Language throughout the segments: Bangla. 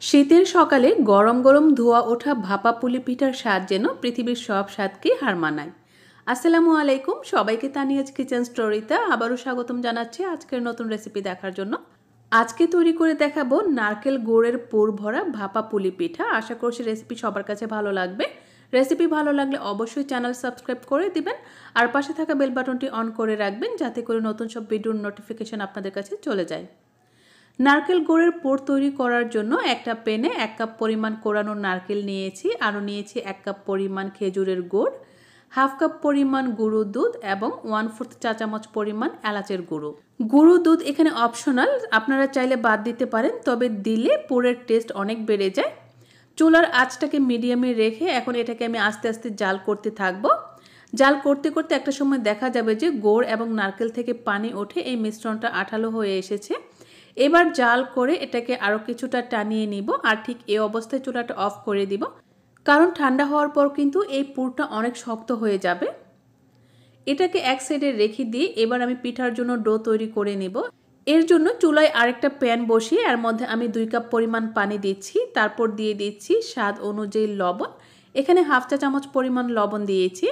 শীতের সকালে গরম গরম ধোয়া ওঠা ভাপা পুলি পিঠার স্বাদ যেন পৃথিবীর সব স্বাদকেই হার মানায়। আসসালামু আলাইকুম, সবাইকে তানিয়াজ কিচেন স্টোরিতে আবারও স্বাগতম জানাচ্ছি আজকের নতুন রেসিপি দেখার জন্য। আজকে তৈরি করে দেখাবো নারকেল গুড়ের পুর ভরা ভাপা পুলি পিঠা। আশা করছি রেসিপি সবার কাছে ভালো লাগবে। রেসিপি ভালো লাগলে অবশ্যই চ্যানেল সাবস্ক্রাইব করে দিবেন আর পাশে থাকা বেল বাটনটি অন করে রাখবেন যাতে করে নতুন সব ভিডিওর নোটিফিকেশন আপনাদের কাছে চলে যায়। নারকেল গুড়ের পুর তৈরি করার জন্য একটা প্যানে 1 কাপ পরিমাণ কোরানো নারকেল নিয়েছি, আরও নিয়েছি 1 কাপ পরিমাণ খেজুরের গুড়, হাফ কাপ পরিমাণ গুঁড়ো দুধ এবং 1/4 চা চামচ পরিমাণ এলাচের গুঁড়ো। গুঁড়ো দুধ এখানে অপশনাল, আপনারা চাইলে বাদ দিতে পারেন, তবে দিলে পুরের টেস্ট অনেক বেড়ে যায়। চুলার আঁচটাকে মিডিয়ামে রেখে এখন এটাকে আমি আস্তে আস্তে জাল করতে থাকবো। জাল করতে করতে একটা সময় দেখা যাবে যে গুড় এবং নারকেল থেকে পানি ওঠে, এই মিশ্রণটা আঠালো হয়ে এসেছে। এবার জাল করে এটাকে আরও কিছুটা টানিয়ে নিব আর ঠিক এই অবস্থায় চুলাটা অফ করে দিব, কারণ ঠান্ডা হওয়ার পর কিন্তু এই পুরটা অনেক শক্ত হয়ে যাবে। এটাকে এক সাইডে রেখে দিয়ে এবার আমি পিঠার জন্য ডো তৈরি করে নেব। এর জন্য চুলায় আরেকটা প্যান বসিয়ে এর মধ্যে আমি 2 কাপ পরিমাণ পানি দিচ্ছি, তারপর দিয়ে দিচ্ছি স্বাদ অনুযায়ী লবণ। এখানে হাফ চা চামচ পরিমাণ লবণ দিয়েছি।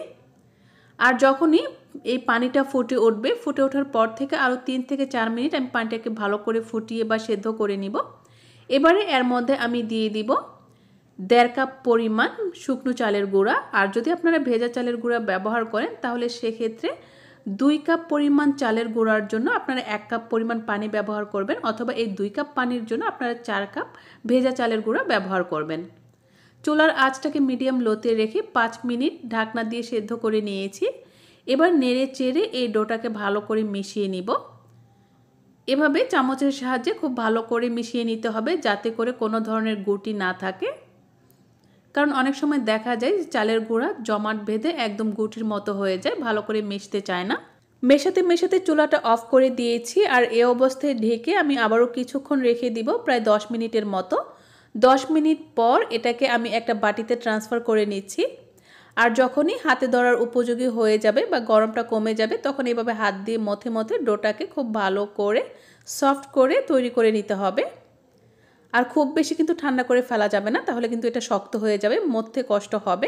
আর যখনই এই পানিটা ফুটে উঠবে, ফুটে ওঠার পর থেকে আরও 3 থেকে 4 মিনিট আমি পানিটাকে ভালো করে ফুটিয়ে বা সেদ্ধ করে নিব। এবারে এর মধ্যে আমি দিয়ে দিব 1.5 কাপ পরিমাণ শুকনো চালের গুঁড়া। আর যদি আপনারা ভেজা চালের গুঁড়া ব্যবহার করেন তাহলে সেক্ষেত্রে 2 কাপ পরিমাণ চালের গুঁড়ার জন্য আপনারা 1 কাপ পরিমাণ পানি ব্যবহার করবেন, অথবা এই 2 কাপ পানির জন্য আপনারা 4 কাপ ভেজা চালের গুঁড়া ব্যবহার করবেন। চুলার আঁচটাকে মিডিয়াম লোতে রেখে 5 মিনিট ঢাকনা দিয়ে সেদ্ধ করে নিয়েছি। এবার নেড়ে চেড়ে এই ডোটাকে ভালো করে মিশিয়ে নিব। এভাবে চামচের সাহায্যে খুব ভালো করে মিশিয়ে নিতে হবে যাতে করে কোনো ধরনের গুটি না থাকে, কারণ অনেক সময় দেখা যায় চালের গুঁড়া জমাট বেঁধে একদম গুটির মতো হয়ে যায়, ভালো করে মিশতে চায় না। মেশাতে মেশাতে চুলাটা অফ করে দিয়েছি আর এই অবস্থায় ঢেকে আমি আবারও কিছুক্ষণ রেখে দিব, প্রায় 10 মিনিটের মতো। 10 মিনিট পর এটাকে আমি একটা বাটিতে ট্রান্সফার করে নিচ্ছি। আর যখনই হাতে ধরার উপযোগী হয়ে যাবে বা গরমটা কমে যাবে, তখন এভাবে হাত দিয়ে মথে মথে ডোটাকে খুব ভালো করে সফট করে তৈরি করে নিতে হবে। আর খুব বেশি কিন্তু ঠান্ডা করে ফেলা যাবে না, তাহলে কিন্তু এটা শক্ত হয়ে যাবে, মথতে কষ্ট হবে।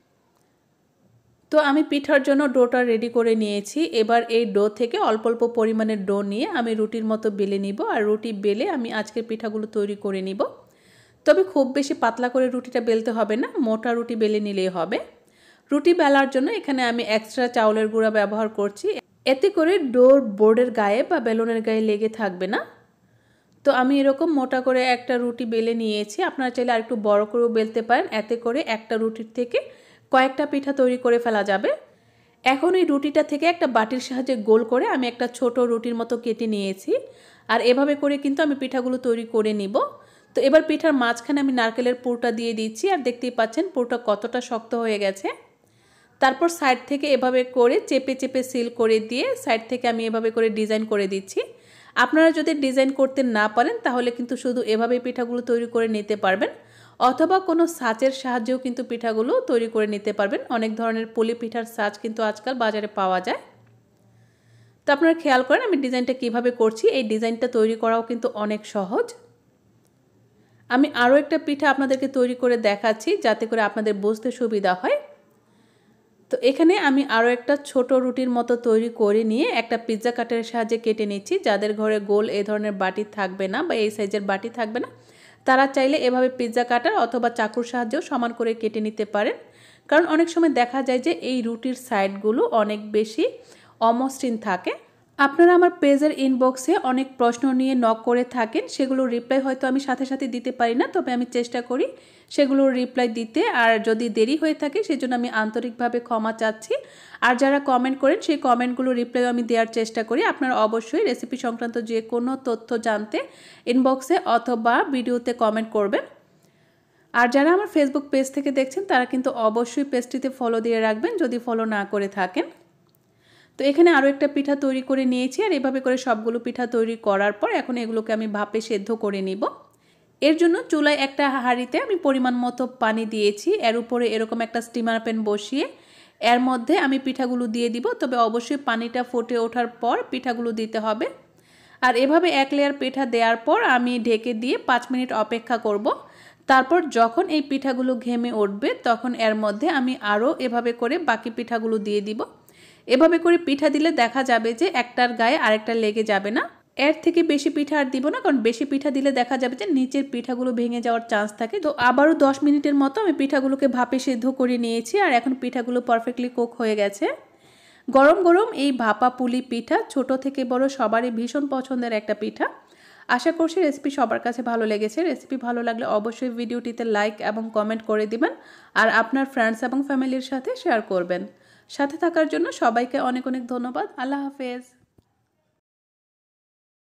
তো আমি পিঠার জন্য ডোটা রেডি করে নিয়েছি। এবার এই ডো থেকে অল্প অল্প পরিমাণের ডো নিয়ে আমি রুটির মতো বেলে নিব, আর রুটি বেলে আমি আজকের পিঠাগুলো তৈরি করে নিব। তবে খুব বেশি পাতলা করে রুটিটা বেলতে হবে না, মোটা রুটি বেলে নিলেই হবে। রুটি বেলার জন্য এখানে আমি এক্সট্রা চাউলের গুঁড়া ব্যবহার করছি, এতে করে ডোর বোর্ডের গায়ে বা বেলুনের গায়ে লেগে থাকবে না। তো আমি এরকম মোটা করে একটা রুটি বেলে নিয়েছি, আপনারা চাইলে আরেকটু বড় করেও বেলতে পারেন, এতে করে একটা রুটির থেকে কয়েকটা পিঠা তৈরি করে ফেলা যাবে। এখন এই রুটিটা থেকে একটা বাটির সাহায্যে গোল করে আমি একটা ছোট রুটির মতো কেটে নিয়েছি, আর এভাবে করে কিন্তু আমি পিঠাগুলো তৈরি করে নিব। তো এবার পিঠার মাঝখানে আমি নারকেলের পুরটা দিয়ে দিচ্ছি, আর দেখতেই পাচ্ছেন পুরটা কতটা শক্ত হয়ে গেছে। তারপর সাইড থেকে এভাবে করে চেপে চেপে সিল করে দিয়ে সাইড থেকে আমি এভাবে করে ডিজাইন করে দিচ্ছি। আপনারা যদি ডিজাইন করতে না পারেন তাহলে কিন্তু শুধু এভাবে পিঠাগুলো তৈরি করে নিতে পারবেন, অথবা কোনো সাঁচের সাহায্যেও কিন্তু পিঠাগুলো তৈরি করে নিতে পারবেন। অনেক ধরনের পুলি পিঠার সাঁচ কিন্তু আজকাল বাজারে পাওয়া যায়। তো আপনারা খেয়াল করেন আমি ডিজাইনটা কিভাবে করছি, এই ডিজাইনটা তৈরি করাও কিন্তু অনেক সহজ। আমি আরও একটা পিঠা আপনাদেরকে তৈরি করে দেখাচ্ছি যাতে করে আপনাদের বুঝতে সুবিধা হয়। তো এখানে আমি আরও একটা ছোট রুটির মতো তৈরি করে নিয়ে একটা পিৎজা কাটারের সাহায্যে কেটে নিচ্ছি। যাদের ঘরে গোল এই ধরনের বাটি থাকবে না বা এই সাইজের বাটি থাকবে না, তারা চাইলে এভাবে পিৎজা কাটার অথবা চাকুর সাহায্যেও সমান করে কেটে নিতে পারেন, কারণ অনেক সময় দেখা যায় যে এই রুটির সাইডগুলো অনেক বেশি অমসৃণ থাকে। আপনারা আমার পেজের ইনবক্সে অনেক প্রশ্ন নিয়ে নক করে থাকেন, সেগুলোর রিপ্লাই হয়তো আমি সাথে সাথে দিতে পারি না, তবে আমি চেষ্টা করি সেগুলোর রিপ্লাই দিতে। আর যদি দেরি হয়ে থাকে সেজন্য আমি আন্তরিকভাবে ক্ষমা চাচ্ছি। আর যারা কমেন্ট করেন সেই কমেন্টগুলো রিপ্লাই আমি দেওয়ার চেষ্টা করি। আপনারা অবশ্যই রেসিপি সংক্রান্ত যে কোনো তথ্য জানতে ইনবক্সে অথবা ভিডিওতে কমেন্ট করবেন। আর যারা আমার ফেসবুক পেজ থেকে দেখছেন তারা কিন্তু অবশ্যই পেজটিতে ফলো দিয়ে রাখবেন যদি ফলো না করে থাকেন। তো এখানে আরও একটা পিঠা তৈরি করে নিয়েছি, আর এভাবে করে সবগুলো পিঠা তৈরি করার পর এখন এগুলোকে আমি ভাপে সেদ্ধ করে নিব। এর জন্য চুলায় একটা হাঁড়িতে আমি পরিমাণ মতো পানি দিয়েছি, এর উপরে এরকম একটা স্টিমার প্যান বসিয়ে এর মধ্যে আমি পিঠাগুলো দিয়ে দিব, তবে অবশ্যই পানিটা ফুটে ওঠার পর পিঠাগুলো দিতে হবে। আর এভাবে এক লেয়ার পিঠা দেওয়ার পর আমি ঢেকে দিয়ে 5 মিনিট অপেক্ষা করব। তারপর যখন এই পিঠাগুলো ঘেমে উঠবে তখন এর মধ্যে আমি আরও এভাবে করে বাকি পিঠাগুলো দিয়ে দিব। এভাবে করে পিঠা দিলে দেখা যাবে যে একটার গায়ে আরেকটা লেগে যাবে না। এর থেকে বেশি পিঠা আর দিব না, কারণ বেশি পিঠা দিলে দেখা যাবে যে নিচের পিঠাগুলো ভেঙে যাওয়ার চান্স থাকে। তো আবারও 10 মিনিটের মতো আমি পিঠাগুলোকে ভাপে সিদ্ধ করে নিয়েছি আর এখন পিঠাগুলো পারফেক্টলি কুক হয়ে গেছে। গরম গরম এই ভাপা পুলি পিঠা ছোট থেকে বড় সবারই ভীষণ পছন্দের একটা পিঠা। আশা করছি রেসিপি সবার কাছে ভালো লেগেছে। রেসিপি ভালো লাগলে অবশ্যই ভিডিওটিতে লাইক এবং কমেন্ট করে দিবেন আর আপনার ফ্রেন্ডস এবং ফ্যামিলির সাথে শেয়ার করবেন। সাথে থাকার জন্য সবাইকে অনেক অনেক ধন্যবাদ। আল্লাহ হাফেজ।